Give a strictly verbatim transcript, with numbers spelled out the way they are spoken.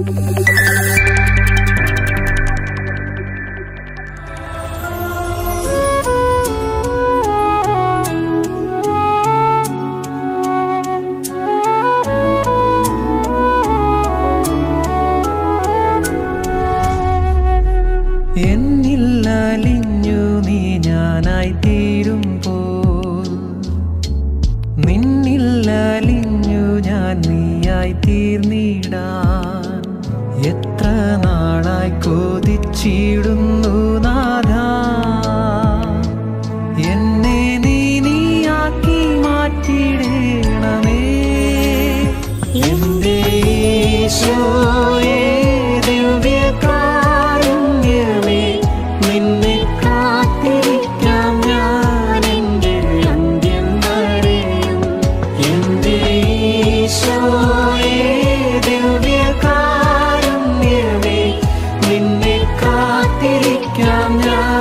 എന്നില്ലലിഞ്ഞു നീ ഞാനായി തീരുമ്പോൾ, നിന്നില്ലലിഞ്ഞു ഞാൻ നീയായി തീർന്നിടാൻ എത്ര നാളായി കൊതിച്ചിടുന്നു നാഥാ. എന്നെ നീ നീയാക്കി മാറ്റിടേണമേ. എന്റെ ഈശോയേ ദിവ്യകാരുണ്യമേ, നിന്നെ കാത്തിരിക്കാം ഞാൻ എൻ്റെ അന്ത്യം വരെയും. എന്റെ ഈശോയേ ദിവ്യകാരുണ്യമേ, നിന്നെ കാത്തിരിക്കാം ഞാൻ